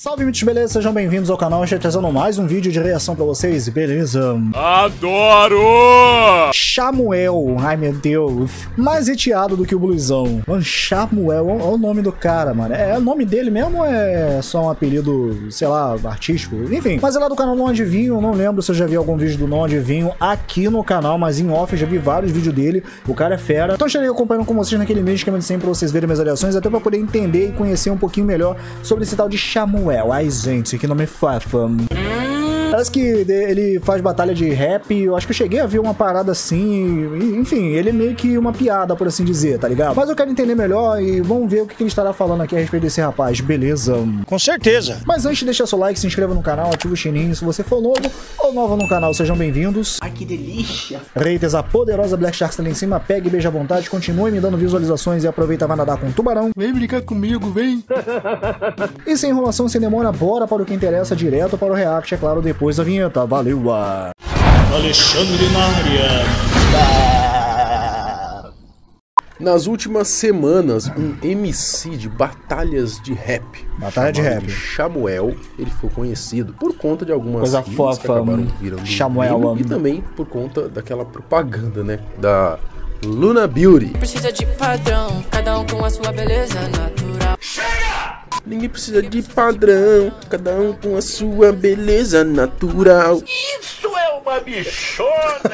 Salve, mitos, beleza? Sejam bem-vindos ao canal. Estou trazendo mais um vídeo de reação pra vocês, beleza? Adoro! Samuel, ai meu Deus, mais reteado do que o blusão. Mano, Samuel, olha o nome do cara, mano. É o nome dele mesmo ou é só um apelido, sei lá, artístico? Enfim, mas é lá do canal Não Adivinho, não lembro se eu já vi algum vídeo do Não Adivinho aqui no canal, mas em off eu já vi vários vídeos dele, o cara é fera. Então estarei acompanhando com vocês naquele mesmo esquema de sempre pra vocês verem minhas reações, até pra poder entender e conhecer um pouquinho melhor sobre esse tal de Samuel. Ai, gente, que nome fafa. Parece que ele faz batalha de rap, eu acho que eu cheguei a ver uma parada assim, enfim, ele é meio que uma piada, por assim dizer, tá ligado? Mas eu quero entender melhor e vamos ver o que ele estará falando aqui a respeito desse rapaz, beleza? Com certeza. Mas antes, deixa seu like, se inscreva no canal, ativa o sininho se você for novo ou nova no canal, sejam bem-vindos. Ai, que delícia! Reiters, a poderosa Black Shark está ali em cima, pegue e beija à vontade, continue me dando visualizações e aproveita vai nadar com um tubarão. Vem brincar comigo, vem. E sem enrolação, sem demora, bora para o que interessa, direto para o react, é claro, depois da vinheta. Valeu! Alexandre na área. Nas últimas semanas, um MC de batalhas de rap, Batalha de rap, Samuel, ele foi conhecido por conta de algumas coisa rimas que fofa, acabaram virando Samuel, meme, e também por conta daquela propaganda, né, da Luna Beauty. Precisa de padrão, cada um com a sua beleza natural. Ninguém precisa de padrão, cada um com a sua beleza natural. Isso é uma bichona!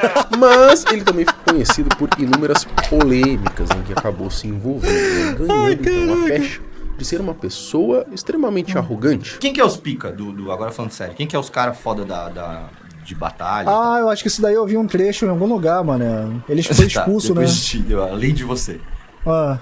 Mas ele também ficou conhecido por inúmeras polêmicas em que acabou se envolvendo, né, ganhando então a pecha de ser uma pessoa extremamente arrogante. Quem que é os pica agora falando sério, quem que é os caras foda de batalha? Ah, eu acho que isso daí eu vi um trecho em algum lugar, mano. Ele foi expulso, né? Além de você. Ah.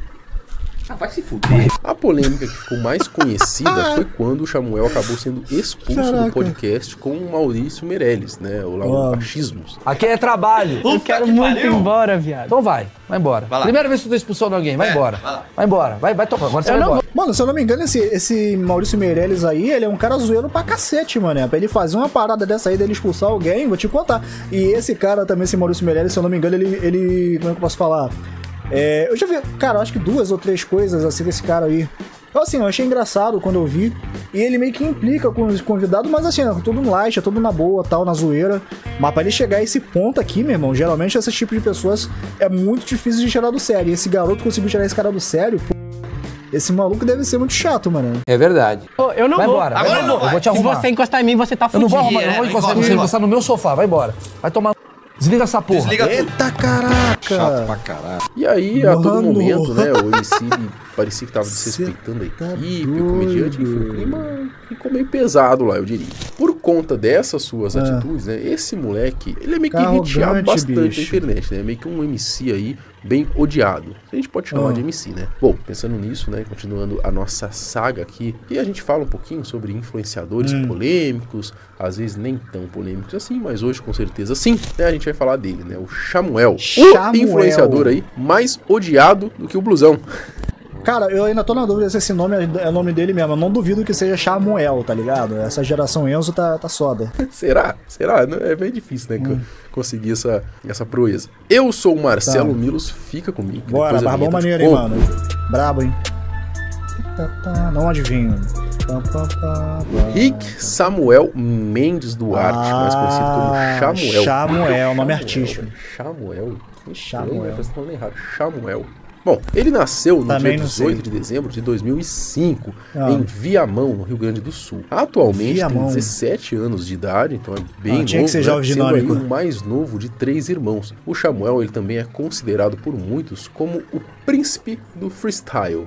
Vai se fuder. A polêmica que ficou mais conhecida foi quando o Samuel acabou sendo expulso do podcast com o Maurício Meirelles, né? O Lauro Machismos. Aqui é trabalho. Eu quero muito ir embora, viado. Então vai embora. Vai Primeira vez que tu tá expulsando alguém, vai embora. Vai embora. Vai tomar. Agora você vai embora. Mano, se eu não me engano, esse Maurício Meirelles aí, ele é um cara zoeiro pra cacete, mano. Pra ele fazer uma parada dessa aí, dele expulsar alguém, vou te contar. E esse cara também, esse Maurício Meirelles, se eu não me engano, ele como é que eu posso falar? Eu já vi, cara, eu acho que 2 ou 3 coisas assim desse cara aí. Então, assim, eu achei engraçado quando eu vi. E ele meio que implica com os convidados, mas assim, é tudo no light, é tudo na boa, tal, na zoeira. Mas pra ele chegar a esse ponto aqui, meu irmão, geralmente esse tipo de pessoas é muito difícil de tirar do sério. E esse garoto conseguiu tirar esse cara do sério, pô. Esse maluco deve ser muito chato, mano. É verdade. Eu não vai vou. Embora. Agora eu não vou. Eu vou te arrumar. Se você encostar em mim, você tá fudido. Eu não vou arrumar, eu não vou encostar em você, encostar no meu sofá, vai embora. Vai tomar... Desliga essa porra. Desliga. Eita caraca! Chato pra caralho. E aí, a todo momento, né, o MC parecia que tava desrespeitando a equipe, o comediante, enfim, o clima ficou meio pesado lá, eu diria. Por conta dessas suas atitudes, né, esse moleque, ele é meio que hateado bastante na internet, né, meio que um MC aí bem odiado. A gente pode chamar de MC, né? Bom, pensando nisso, né, continuando a nossa saga aqui, e a gente fala um pouquinho sobre influenciadores polêmicos, às vezes nem tão polêmicos assim, mas hoje com certeza sim, né, a gente vai falar dele, né, o Samuel. O influenciador aí mais odiado do que o blusão. Cara, eu ainda tô na dúvida se esse nome é o nome dele mesmo. Eu não duvido que seja Samuel, tá ligado? Essa geração Enzo tá soda. Será? É bem difícil, né? Conseguir essa proeza. Eu sou o Marcelo Milos, fica comigo. Bora, barbão maneiro, hein, mano. Brabo, hein? Não adivinho. Rick Samuel Mendes Duarte, mais conhecido como Samuel. Samuel, nome artístico. Samuel? Samuel. Tá falando errado. Samuel. Bom, ele nasceu no Também dia 18 de dezembro de 2005, em Viamão, no Rio Grande do Sul. Atualmente tem 17 anos de idade, então é bem novo, tinha que ser jovem dinâmico. Sendo aí o mais novo de 3 irmãos. O Samuel, ele também é considerado por muitos como o príncipe do freestyle.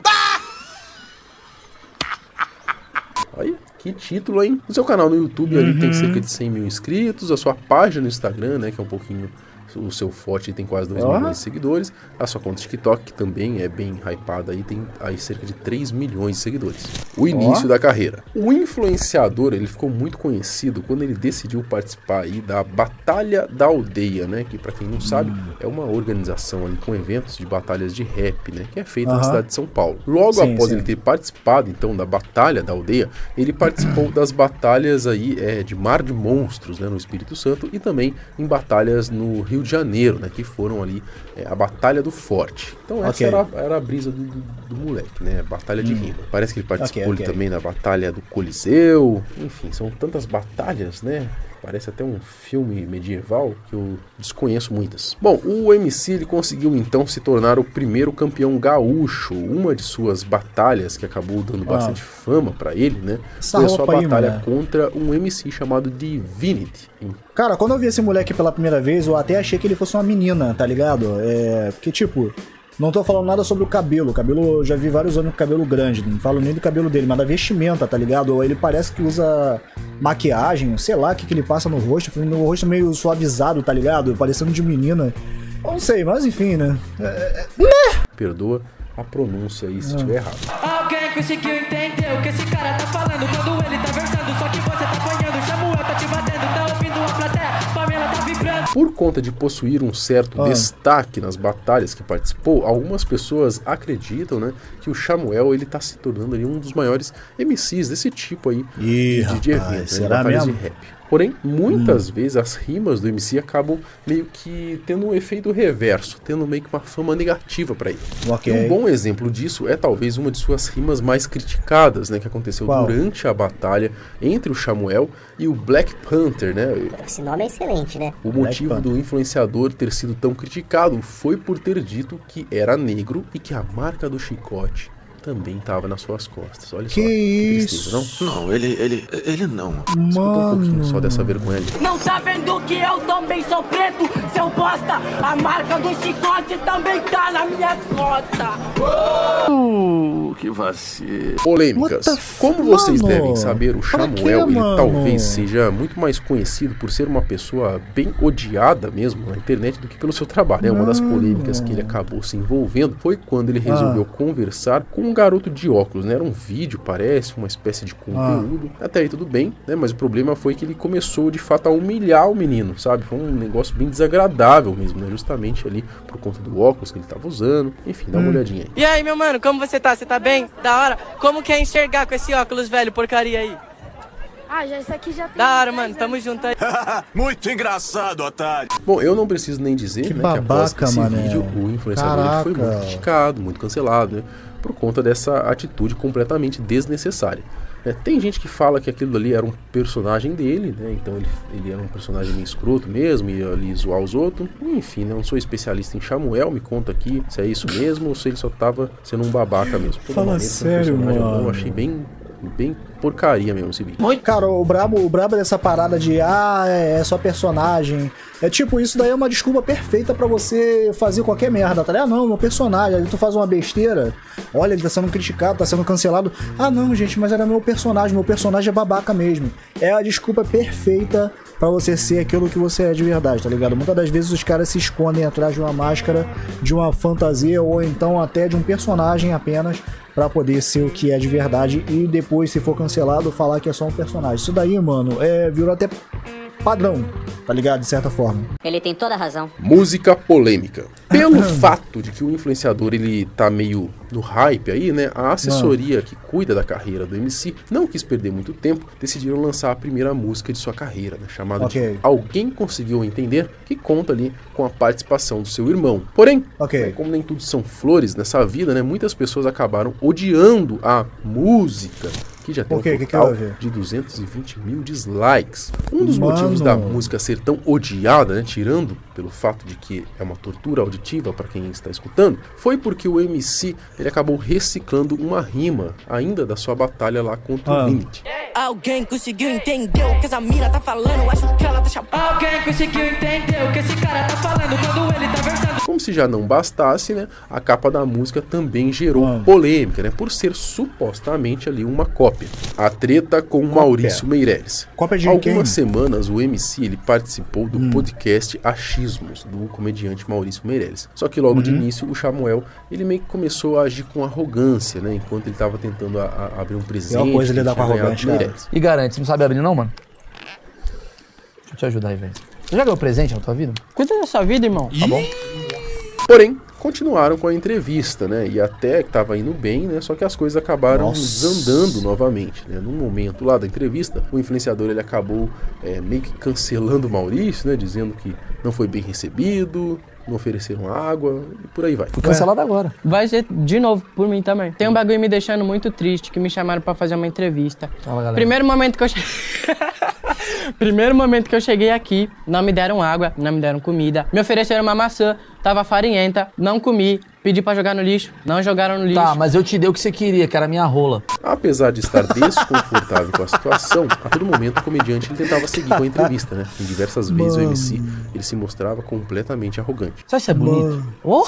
Olha, que título, hein? O seu canal no YouTube ali tem cerca de 100 mil inscritos, a sua página no Instagram, né, que é um pouquinho... O seu forte tem quase 2 milhões de seguidores. A sua conta TikTok, que também é bem hypada, aí tem aí cerca de 3 milhões de seguidores. O início da carreira. O influenciador, ele ficou muito conhecido quando ele decidiu participar aí da Batalha da Aldeia, né? Que, pra quem não sabe, é uma organização ali com eventos de batalhas de rap, né? Que é feita na cidade de São Paulo. Logo após ele ter participado, então, da Batalha da Aldeia, ele participou das batalhas aí de Mar de Monstros, né? No Espírito Santo, e também em batalhas no Rio de Janeiro, né? Que foram ali a Batalha do Forte. Então essa era a brisa do moleque, né? Batalha de rima. Parece que ele participou também da Batalha do Coliseu. Enfim, são tantas batalhas, né? Parece até um filme medieval que eu desconheço muitas. Bom, o MC ele conseguiu então se tornar o primeiro campeão gaúcho. Uma de suas batalhas que acabou dando bastante fama pra ele, né? Foi a sua batalha contra um MC chamado Divinity. Cara, quando eu vi esse moleque pela primeira vez, eu até achei que ele fosse uma menina, tá ligado? Porque tipo... Não tô falando nada sobre o cabelo. O cabelo, eu já vi vários homens com cabelo grande. Não falo nem do cabelo dele, mas da vestimenta, tá ligado? Ele parece que usa maquiagem, sei lá o que ele passa no rosto. No rosto meio suavizado, tá ligado? Parecendo de menina. Eu não sei, mas enfim, né? Perdoa a pronúncia aí se estiver errado. Alguém conseguiu entender o que esse cara tá falando quando ele tá versando? Só que você tá apanhando, Samuel tá te batendo, tá ouvindo a plateia, Pamela tá vibrando. Por conta de possuir um certo destaque nas batalhas que participou, algumas pessoas acreditam, né, que o Samuel ele tá se tornando ali um dos maiores MCs desse tipo aí de evento, né, batalhas de rap. Porém, muitas vezes as rimas do MC acabam meio que tendo um efeito reverso, tendo meio que uma fama negativa pra ele. E um bom exemplo disso é talvez uma de suas rimas mais criticadas, né, que aconteceu durante a batalha entre o Samuel e o Black Panther, né? Esse nome é excelente, né? O motivo do influenciador ter sido tão criticado foi por ter dito que era negro e que a marca do chicote também tava nas suas costas. Olha só. Que isso? Tristeza, não? Não, ele não. Escuta um pouquinho só dessa vergonha ali. Não tá vendo que eu também sou preto, seu bosta? A marca do chicote também tá na minha costas. Que vacilo. Polêmicas. Como vocês devem saber, o Samuel, ele talvez seja muito mais conhecido por ser uma pessoa bem odiada mesmo na internet do que pelo seu trabalho. Uma das polêmicas que ele acabou se envolvendo foi quando ele resolveu conversar com um garoto de óculos, né? Era um vídeo, parece, uma espécie de conteúdo. Até aí tudo bem, né? Mas o problema foi que ele começou, de fato, a humilhar o menino, sabe? Foi um negócio bem desagradável mesmo, né? Justamente ali por conta do óculos que ele tava usando. Enfim, dá uma olhadinha aí. E aí, meu mano, como você tá? Você tá bem? Da hora? Como que é enxergar com esse óculos velho porcaria aí? Isso aqui já tem... Da hora, mano, tamo junto aí. Muito engraçado, otário. Bom, eu não preciso nem dizer, que né, babaca, que após esse vídeo, o influenciador foi muito criticado, muito cancelado, né? Por conta dessa atitude completamente desnecessária. Tem gente que fala que aquilo ali era um personagem dele, né? Então ele era um personagem meio escroto mesmo, ia ali zoar os outros. Enfim, né? Eu não sou especialista em Samuel, me conta aqui se é isso mesmo ou se ele só tava sendo um babaca mesmo. Fala sério, mano. Eu achei bem porcaria mesmo esse vídeo. Cara, o brabo dessa parada de é só personagem. É tipo, isso daí é uma desculpa perfeita pra você fazer qualquer merda, tá ligado? Não, meu personagem, aí tu faz uma besteira, olha, ele tá sendo criticado, tá sendo cancelado. Não, gente, mas era meu personagem é babaca mesmo. É a desculpa perfeita pra você ser aquilo que você é de verdade, tá ligado? Muitas das vezes os caras se escondem atrás de uma máscara, de uma fantasia ou então até de um personagem apenas pra poder ser o que é de verdade e depois, se for cancelado, falar que é só um personagem. Isso daí, mano, virou até padrão, tá ligado? De certa forma. Ele tem toda a razão. Música polêmica. Pelo fato de que o influenciador ele tá meio no hype aí, né? A assessoria que cuida da carreira do MC não quis perder muito tempo, decidiram lançar a primeira música de sua carreira, né? Chamada de Alguém Conseguiu Entender, que conta ali com a participação do seu irmão. Porém, como nem tudo são flores nessa vida, né? Muitas pessoas acabaram odiando a música, que já tem um total de 220 mil dislikes. Um dos motivos da música ser tão odiada, né, tirando pelo fato de que é uma tortura auditiva para quem está escutando, foi porque o MC ele acabou reciclando uma rima ainda da sua batalha lá contra o Limit. Alguém conseguiu entender o que essa mina tá falando? Acho que ela tá chamando. Alguém conseguiu entender o que esse cara tá falando quando ele tá versando? Como se já não bastasse, né, a capa da música também gerou polêmica, né, por ser supostamente ali uma cópia. A treta com Maurício Meirelles. Algumas semanas o MC ele participou do podcast Achismos, do comediante Maurício Meirelles. Só que logo de início o Samuel ele meio que começou a agir com arrogância, né, enquanto ele tava tentando abrir um presente. É uma coisa lidar com arrogância, E garante, você não sabe abrir não, mano? Deixa eu te ajudar aí, velho. Você já ganhou presente na tua vida? Cuida da sua vida, irmão. Tá bom? Porém, continuaram com a entrevista, né? E até que tava indo bem, né? Só que as coisas acabaram desandando novamente, né? No momento lá da entrevista, o influenciador ele acabou meio que cancelando o Maurício, né? Dizendo que não foi bem recebido, não ofereceram água e por aí vai. Foi cancelado agora. Vai ser de novo por mim também. Tem um bagulho me deixando muito triste, que me chamaram pra fazer uma entrevista. Fala, galera. Primeiro momento que eu cheguei aqui, não me deram água, não me deram comida. Me ofereceram uma maçã, tava farinhenta, não comi. Pedi pra jogar no lixo, não jogaram no lixo. Tá, mas eu te dei o que você queria, que era a minha rola. Apesar de estar desconfortável com a situação, a todo momento o comediante ele tentava seguir com a entrevista, né? Em diversas vezes o MC ele se mostrava completamente arrogante. Você acha bonito? Oh,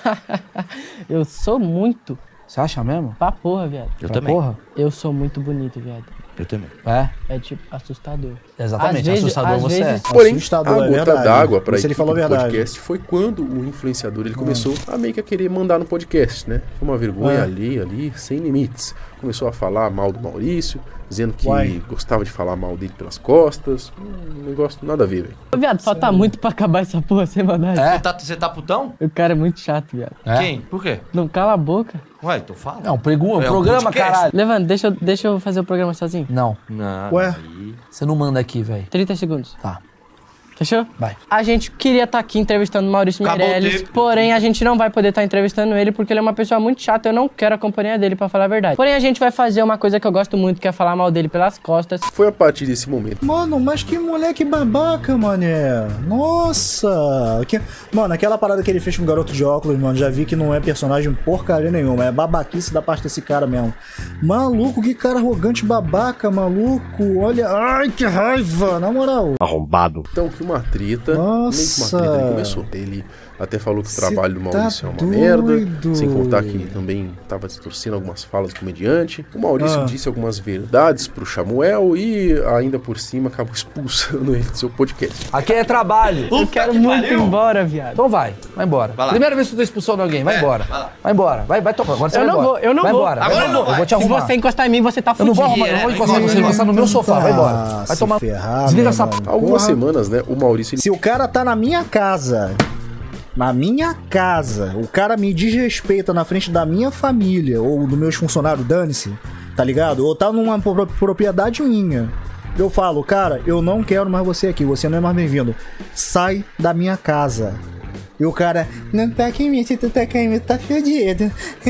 eu sou muito. Você acha mesmo? Pra porra, viado. Eu também. Porra? Eu sou muito bonito, viado. Eu também. É tipo assustador. Exatamente, assustador você é. Porém, Assustador, a gota d'água pra ele equipe falou do verdade. podcast foi quando o influenciador ele começou a meio que a querer mandar no podcast, né? Foi uma vergonha ali, sem limites. Começou a falar mal do Maurício, dizendo que gostava de falar mal dele pelas costas. Um negócio nada a ver, velho. Viado, falta muito pra acabar essa porra, sem maldade. Você tá putão? O cara é muito chato, viado. Quem? Por quê? Não cala a boca. Ué, então fala. Não, programa, caralho. Levando, deixa eu fazer o programa sozinho. Não. Ué? Você não manda aqui, velho. 30 segundos. Tá. Fechou? Vai. A gente queria estar aqui entrevistando o Maurício Meirelles, porém a gente não vai poder estar entrevistando ele porque ele é uma pessoa muito chata, eu não quero a companhia dele, pra falar a verdade. Porém a gente vai fazer uma coisa que eu gosto muito, que é falar mal dele pelas costas. Foi a partir desse momento. Mano, mas que moleque babaca, mané. Nossa. Mano, aquela parada que ele fez com o garoto de óculos, mano, já vi que não é personagem porcaria nenhuma, é babaquice da parte desse cara mesmo. Maluco, que cara arrogante babaca, maluco. Olha, ai, que raiva, na moral. Arrombado. Então, que uma treta, Nossa. meio que uma treta ele começou. Ele até falou que o trabalho do Maurício é uma doido. merda, sem contar que também estava distorcendo algumas falas do comediante. O Maurício disse algumas verdades pro Samuel e ainda por cima acabou expulsando ele do seu podcast. Aqui é trabalho. Eu quero muito ir embora, viado. Então vai embora. Vai lá. Primeira vez que tu tá expulsando alguém, vai embora. Vai lá. Vai embora. Vai tomar. Agora você Eu vai não embora. vou, eu não vai vou. Embora. Agora não vai. Eu vou te Se arrumar. você encostar em mim, você tá Eu não fudido. vou arrumar, eu não vou encostar em você, encostar no meu sofá, vai embora. Vai se tomar. ferrar, Desliga meu essa. mano. Algumas Porra. semanas, né, o Maurício... Se o cara tá na minha casa, o cara me desrespeita na frente da minha família ou dos meus funcionários, dane-se, tá ligado? Ou tá numa propriedade minha. Eu falo, cara, eu não quero mais você aqui, você não é mais bem-vindo. Sai da minha casa. E o cara, não tá aqui em mim, se tu tá aqui em mim, tá fedido.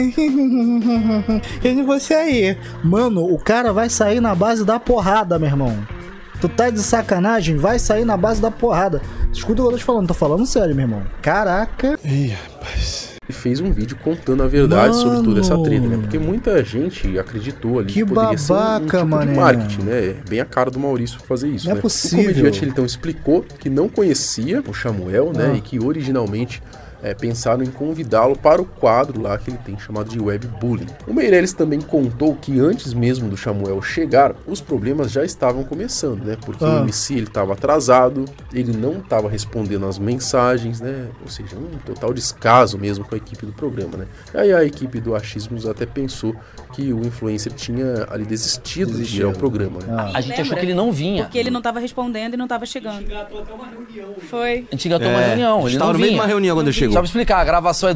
Eu não vou sair. Mano, o cara vai sair na base da porrada, meu irmão. Tu tá de sacanagem? Vai sair na base da porrada. Escuta o que eu tô te falando, tô falando sério, meu irmão. Caraca. Ih, rapaz. E fez um vídeo contando a verdade sobre toda essa treta, né? Porque muita gente acreditou ali que poderia ser um babaca, tipo mané. de marketing, né? É bem a cara do Maurício fazer isso, Não é né? possível. O comediante, ele então explicou que não conhecia o Samuel, né? E que originalmente pensaram em convidá-lo para o quadro lá que ele tem chamado de webbullying. O Meirelles também contou que antes mesmo do Samuel chegar, os problemas já estavam começando, né? Porque o MC ele estava atrasado, ele não estava respondendo as mensagens, né? Ou seja, um total descaso mesmo com a equipe do programa, né? Aí a equipe do Achismos até pensou que o influencer tinha ali desistido de ir ao programa, né? A gente achou que ele não vinha. Porque ele não tava respondendo e não tava chegando. A gente engatou até uma reunião. Foi. A gente engatou uma reunião, ele não Tava no meio de vinha. uma reunião quando ele chegou. Só pra explicar, a gravação é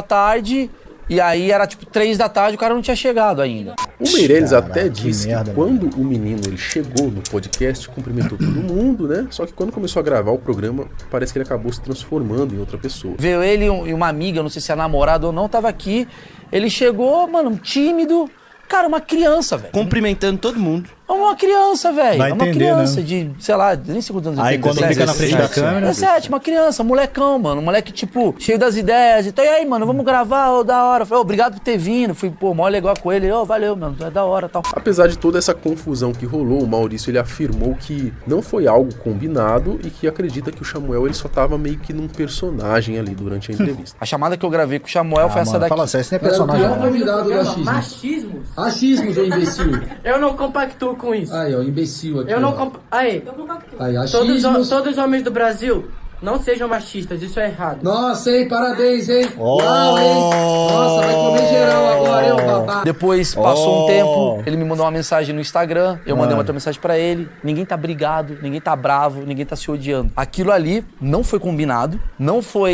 2h, e aí era tipo 3h, o cara não tinha chegado ainda. O Meirelles Caraca, até que disse merda, que quando o menino ele chegou no podcast, cumprimentou todo mundo, né? Só que quando começou a gravar o programa, parece que ele acabou se transformando em outra pessoa. Veio ele e uma amiga, eu não sei se é namorada ou não, tava aqui. Ele chegou, mano, tímido. Cara, uma criança, velho. Cumprimentando todo mundo. É uma criança, velho. Vai É uma entender, criança né? de, sei lá, nem sei quantos anos Aí ele tem, quando 17, fica na frente da câmera... 17, uma criança, molecão, mano. Um moleque, tipo, cheio das ideias. Então, e aí, mano, vamos gravar, ô, da hora. Falei, ô, obrigado por ter vindo. Fui, pô, mó legal com ele. Ô, valeu, mano, é da hora, tal. Apesar de toda essa confusão que rolou, o Maurício ele afirmou que não foi algo combinado e que acredita que o Samuel ele só tava meio que num personagem ali durante a entrevista. A chamada que eu gravei com o Samuel foi essa daqui. Fala sério, isso não é personagem. Era o pior convidado do achismo. Machismos? Achismos, ô imbecil. Eu não compactuo com isso. Aí, ó, imbecil aqui. Eu não ó. Aí, Aí, achismos. todos os homens do Brasil não sejam machistas, isso é errado. Nossa, hein, parabéns, hein. Oh. Uau, hein. Nossa, vai comer geral agora, hein, ô babá. Depois passou um tempo, ele me mandou uma mensagem no Instagram, eu mandei uma outra mensagem pra ele. Ninguém tá brigado, ninguém tá bravo, ninguém tá se odiando. Aquilo ali não foi combinado, não foi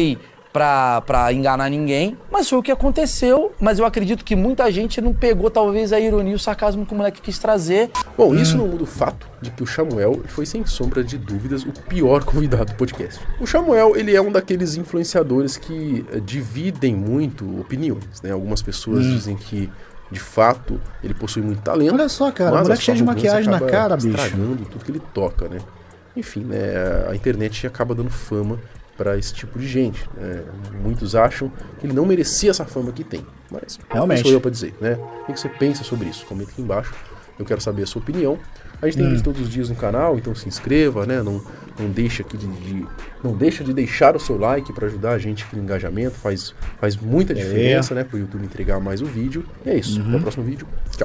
pra enganar ninguém, mas foi o que aconteceu. Mas eu acredito que muita gente não pegou, talvez, a ironia e o sarcasmo que o moleque quis trazer. Bom, isso não muda o fato de que o Chamuel foi, sem sombra de dúvidas, o pior convidado do podcast. O Chamuel, ele é um daqueles influenciadores que dividem muito opiniões, né? Algumas pessoas dizem que, de fato, ele possui muito talento. Olha só, cara, o moleque cheio de maquiagem na cara, bicho. Estragando tudo que ele toca, né? Enfim, né? A internet acaba dando fama para esse tipo de gente, né? Muitos acham que ele não merecia essa fama que tem, mas realmente não sou eu para dizer, né? O que você pensa sobre isso? Comenta aqui embaixo, eu quero saber a sua opinião. A gente tem vídeo todos os dias no canal, então se inscreva, né? Não deixa aqui não deixa de deixar o seu like para ajudar a gente aqui no engajamento, faz muita diferença, né? Para o YouTube entregar mais o vídeo. E é isso, até o próximo vídeo, tchau!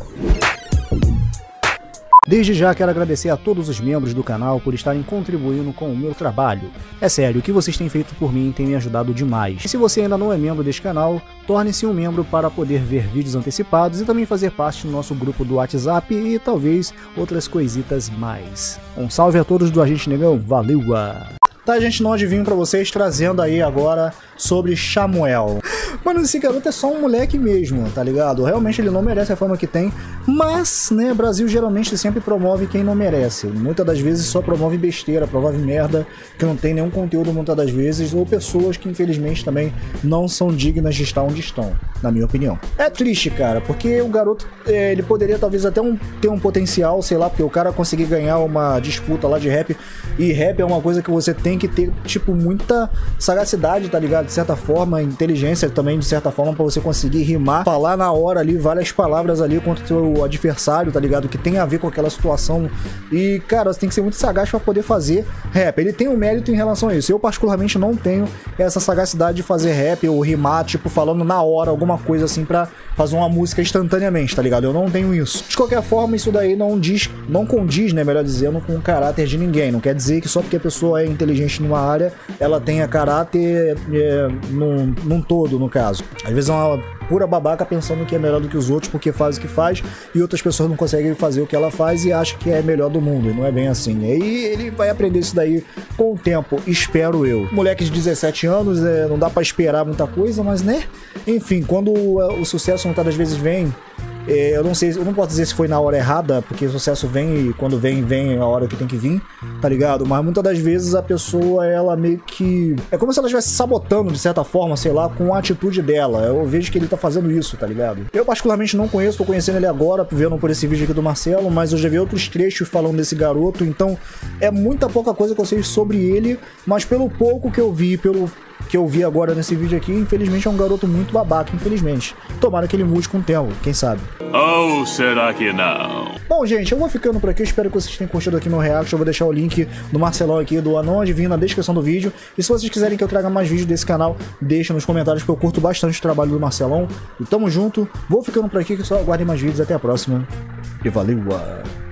Desde já quero agradecer a todos os membros do canal por estarem contribuindo com o meu trabalho. É sério, o que vocês têm feito por mim tem me ajudado demais. E se você ainda não é membro deste canal, torne-se um membro para poder ver vídeos antecipados e também fazer parte do nosso grupo do WhatsApp e talvez outras coisitas mais. Um salve a todos do Agente Negão, valeu! Tá, gente, não adivinho pra vocês, trazendo aí agora sobre Chamuel. Mano, esse garoto é só um moleque mesmo, tá ligado? Realmente ele não merece a fama que tem, mas, né, Brasil geralmente sempre promove quem não merece. Muitas das vezes só promove besteira, promove merda, que não tem nenhum conteúdo muitas das vezes, ou pessoas que infelizmente também não são dignas de estar onde estão, na minha opinião. É triste, cara, porque o garoto, ele poderia talvez até ter um potencial, sei lá, porque o cara conseguir ganhar uma disputa lá de rap, e rap é uma coisa que você tem que ter, tipo, muita sagacidade, tá ligado? De certa forma, inteligência também, de certa forma, pra você conseguir rimar, falar na hora ali várias palavras ali contra o seu adversário, tá ligado? Que tem a ver com aquela situação. E, cara, você tem que ser muito sagaz pra poder fazer rap. Ele tem um mérito em relação a isso. Eu, particularmente, não tenho essa sagacidade de fazer rap ou rimar, tipo, falando na hora alguma coisa assim pra fazer uma música instantaneamente, tá ligado? Eu não tenho isso. De qualquer forma, isso daí não condiz, né, melhor dizendo, com o caráter de ninguém. Não quer dizer que só porque a pessoa é inteligente numa área, ela tenha caráter num todo, no caso. Às vezes é uma pura babaca pensando que é melhor do que os outros porque faz o que faz e outras pessoas não conseguem fazer o que ela faz e acham que é melhor do mundo, e não é bem assim. E aí ele vai aprender isso daí com o tempo, espero eu. Moleque de 17 anos, não dá pra esperar muita coisa, mas né? Enfim, quando o sucesso muitas das vezes vem, eu não sei, eu não posso dizer se foi na hora errada, porque o sucesso vem e quando vem a hora que tem que vir, tá ligado? Mas muitas das vezes a pessoa, ela meio que... é como se ela estivesse sabotando, de certa forma, sei lá, com a atitude dela. Eu vejo que ele tá fazendo isso, tá ligado? Eu particularmente não conheço, tô conhecendo ele agora, vendo por esse vídeo aqui do Marcelo, mas eu já vi outros trechos falando desse garoto, então é muita pouca coisa que eu sei sobre ele, mas pelo pouco que eu vi, pelo que eu vi agora nesse vídeo aqui, infelizmente é um garoto muito babaca, infelizmente. Tomara que ele mude com o tempo, quem sabe. Ou será que não? Bom, gente, eu vou ficando por aqui, espero que vocês tenham curtido aqui meu react. Eu vou deixar o link do Marcelão aqui, do Anão Adivinho, na descrição do vídeo. E se vocês quiserem que eu traga mais vídeos desse canal, deixa nos comentários, porque eu curto bastante o trabalho do Marcelão. E tamo junto, vou ficando por aqui, que só aguardem mais vídeos, até a próxima. E valeu!